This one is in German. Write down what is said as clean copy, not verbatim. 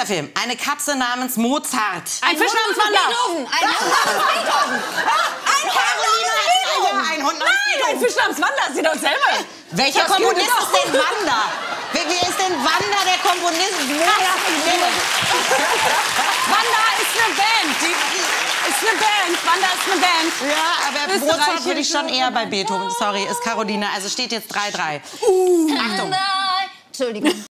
Film. Eine Katze namens Mozart. Ein Fisch namens Wanda. Ein Hund namens Beethoven. Ein Hund namens Nein, ein Fisch namens Wanda. Sie doch selber. Welcher Komponist ist denn Wanda? Wer ist denn Wanda, der Komponist? Wanda ist eine Band. Wanda ist eine Band. Ja, aber Mozart würde ich schon eher bei Beethoven. Sorry, ist Caroline. Also steht jetzt 3-3. Achtung. Entschuldigung.